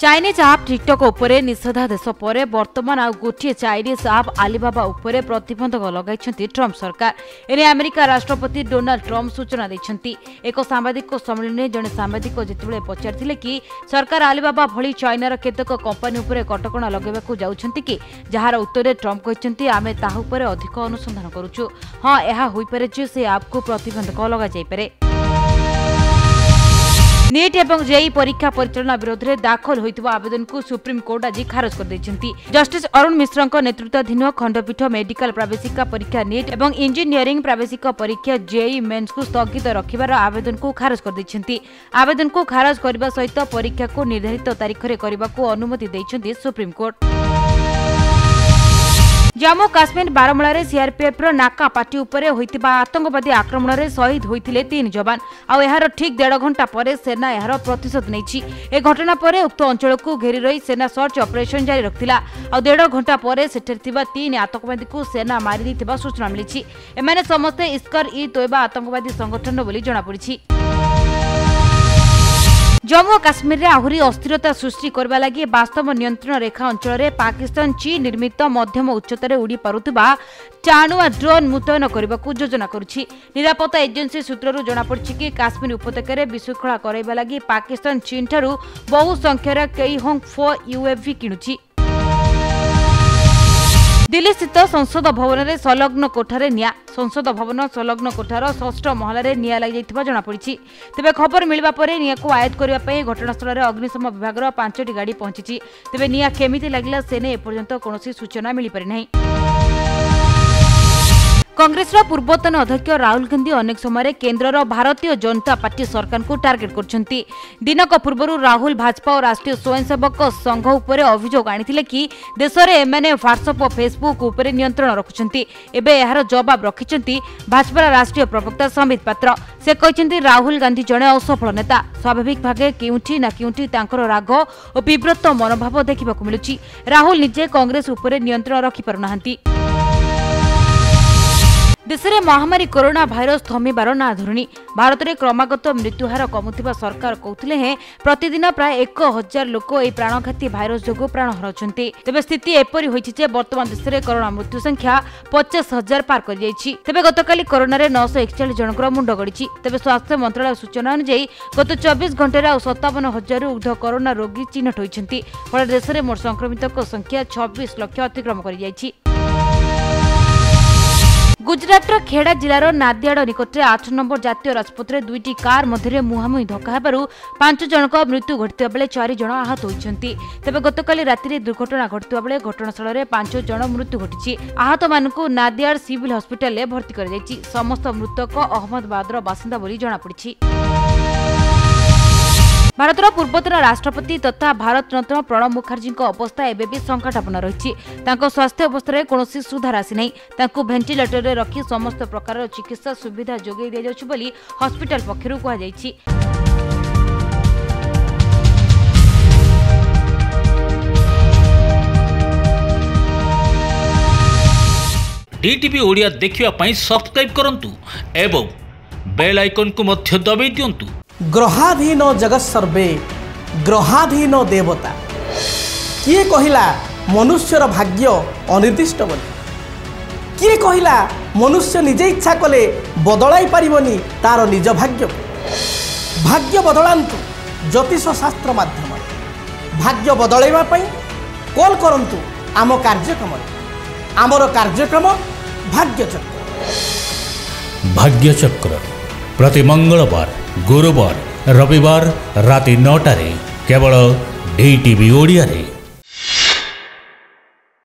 Chinese आप TikTok उपरे निषेधादेश पर वर्तमान आ गोटे चाइनीज आप आलीबाबा उपरे प्रतिबंधक लगाई ट्रंप सरकार। एने अमेरिका राष्ट्रपति डोनाल्ड ट्रंप सूचना देछंती। एक सांबादिक सम्मेलन में जड़े सांबादिक जितेबाला पचारिथिले कि सरकार आलीबाबा भली चाइनार केतक कंपानी उपरे कटकणा लगाइबाकू जाउछंती कि जहार उत्तर ट्रंप कहते आमे ताहा उपरे अधिक अनुसंधान करूछु। हाँ, यह होई पारे जे से आप को प्रतिबंधक लगा जाई पारे। नीट एवं जेई परीक्षा परिचालना विरोध में दाखल होइतबा आवेदन को सुप्रीम कोर्ट आज खारज कर दैछंती। जस्टिस अरुण मिश्र नेतृत्वाधीन खंडपीठ मेडिकल प्रवेशिका परीक्षा नीट एवं इंजीनियरिंग प्रवेशिका परीक्षा जेई मेन्स को स्थगित रखिबार आवेदन को खारज कर दैछंती। आवेदन को खारज करबा सहित परीक्षा को निर्धारित तारीख रे करबाकू अनुमति दैछंती supreme court. Jammu Kashmir Baramulla CRPF नाका पार्टी उपरे होइतिबा आतंकवादी आक्रमण में शहीद होइतिले 3 जवान। आर ठीक 1.5 घंटा पर सेना यार प्रतिशोध नहीं। ए घटना पर उक्त अंचल को घेरी रही सेना सर्च ऑपरेशन जारी रखिला। 1.5 घंटा पर सेठर 3 आतंकवादी को सेना मारी दैथिबा सूचना मिली। एमाने समस्ते इस्कर ई तोयबा आतंकवादी संगठन बोली जଣା पड़िछि। जम्मू काश्मीर में आहुरी अस्थिरता सृष्टि करबा लगी वास्तव नियंत्रण रेखा अंचल में पाकिस्तान चीन निर्मित मध्यम उच्चतार उड़ी पारुथिबा टाणुआ ड्रोन मुतयन करने को योजना करुछि। निरापत्ता एजेंसी सूत्रରୁ जଣା पड़छि कि काश्मीर उपत्यका विशृंखला कराइबा लगी पाकिस्तान चीन ठारू बहु संख्यार केईहोंग-4 यूएवी किणुछि। दिल्ली स्थित संसद भवन में संलग्न कोठारे निया। संसद भवन संलग्न कोठार 6ठ महलार निया लगी जना पड़ी। तेज खबर मिलवा पर निया को आयत्त करने घटनास्थल में अग्निशम विभाग 5टी गाड़ी पहुंची। तेज निया केमिति लगिला सेने एपर्यंत कौनसी सूचना मिल पारि नहीं। कांग्रेस पूर्वतन अध्यक्ष राहुल गांधी अनेक समय केन्द्र भारतीय जनता पार्टी सरकार को टार्गेट करछंती। दिनक पूर्व राहुल भाजपा और राष्ट्रीय स्वयंसेवक संघ उपरे अभियोग आनिथिले कि देश में एमाने व्हाट्सएप और फेसबुक उपरे नियंत्रण रखुछंती। एबे एहार जवाब रखिछंती भाजपा राष्ट्रीय प्रवक्ता संबित पात्र। से कहछंती राहुल गांधी जणे असफल नेता। स्वाभाविक भागे केउठी ना केउठी तांकर राग और विव्रत मनोभाव देखिबाकू मिलुछि। राहुल निजे कांग्रेस उपरे नियंत्रण रखि पारुनाहांती। देश में महामारी कोरोना भाइरस थमिबार ना धरुनी। भारत में क्रमागत मृत्युहार कमुथिबा सरकार कहते हैं प्रतिदिन प्राय 1000 लोक यह प्राणघाती भाइरस जोगु प्राण हराउछंती। तेबे स्थिति एपरि होइछि जे वर्तमान देश में कोरोना मृत्यु संख्या 50,000 पार कर जाइछि। तेबे गतकाली कोरोना रे 941 जनकर मुंड गड़िछि। तेबे स्वास्थ्य मंत्रालय सूचना अनुसार गत 24 घंटे 57,000 ऊर्ध्व कोरोना रोगी चिन्हित होइछंती। फल देश में मोट संक्रमितक संख्या 26 लाख अतिक्रम कर जाइछि। गुजरातर खेड़ा जिलार नादियाड निकटरे 8 नंबर जातीय राजपथ में 2टी कार मध्य मुहांमुही धक्का हेबारु 5 जनक मृत्यु घटिता बेले 4 जन आहत होइछंती। तेबे गतकाली राति दुर्घटना घटिता बेले घटनास्थल में 5 जन मृत्यु घटिछि। आहत मानकु नादियाड सिविल हॉस्पिटल में भर्ती कर जाइछि। समस्त मृतक अहमदाबादर बासिंदा बोली जଣା पड़िछि। भारतर पूर्वतन राष्ट्रपति तथा भारत रत्न प्रणब मुखर्जी अवस्था एबे भी संकटापन्न रही। स्वास्थ्य अवस्था कौनसी सुधार आसी नहीं। भेंटिलेटर रे रखी समस्त प्रकार चिकित्सा सुविधा जोगाई दिया जाउछि बोली हॉस्पिटल पक्षरु कहा जाइछि। डीटीवी ओडिया देखिवा पई सब्सक्राइब करंतु एवं बेल आइकन को मध्य दबाई दियंतु। ग्रहाधीन जगत सर्वे ग्रहाधीन देवता किए कहिला मनुष्यर भाग्य अनिर्दिष्ट बोली। किए कहिला मनुष्य निजे इच्छा कले बदलाई पारिबनी तार निज भाग्य। भाग्य बदलांतु ज्योतिष शास्त्र माध्यम भाग्य बदलैवा पई कॉल करंतु आम कार्यक्रम। आमर कार्यक्रम भाग्यचक्र प्रति मंगलवार गुरुवार रविवार राति 9 केवल डीटीवी ओडिया रे।